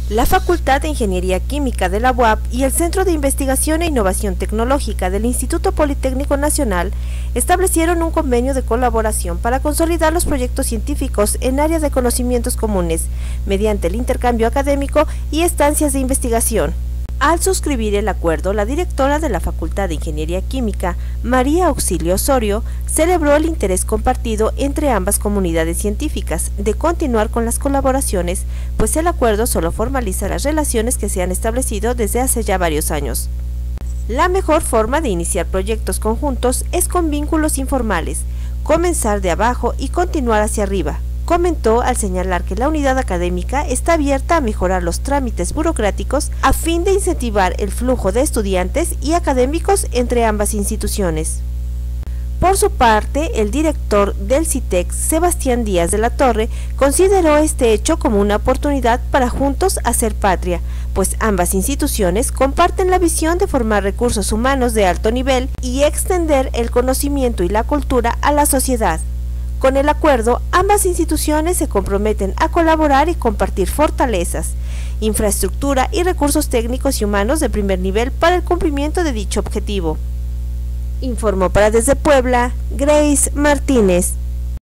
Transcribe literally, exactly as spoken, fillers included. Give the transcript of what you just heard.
La Facultad de Ingeniería Química de la U A P y el Centro de Investigación e Innovación Tecnológica del Instituto Politécnico Nacional establecieron un convenio de colaboración para consolidar los proyectos científicos en áreas de conocimientos comunes, mediante el intercambio académico y estancias de investigación. Al suscribir el acuerdo, la directora de la Facultad de Ingeniería Química, María Auxilio Osorio, celebró el interés compartido entre ambas comunidades científicas de continuar con las colaboraciones, pues el acuerdo solo formaliza las relaciones que se han establecido desde hace ya varios años. La mejor forma de iniciar proyectos conjuntos es con vínculos informales, comenzar de abajo y continuar hacia arriba, comentó al señalar que la unidad académica está abierta a mejorar los trámites burocráticos a fin de incentivar el flujo de estudiantes y académicos entre ambas instituciones. Por su parte, el director del CITEC, Sebastián Díaz de la Torre, consideró este hecho como una oportunidad para juntos hacer patria, pues ambas instituciones comparten la visión de formar recursos humanos de alto nivel y extender el conocimiento y la cultura a la sociedad. Con el acuerdo, ambas instituciones se comprometen a colaborar y compartir fortalezas, infraestructura y recursos técnicos y humanos de primer nivel para el cumplimiento de dicho objetivo. Informó para Desde Puebla, Grace Martínez.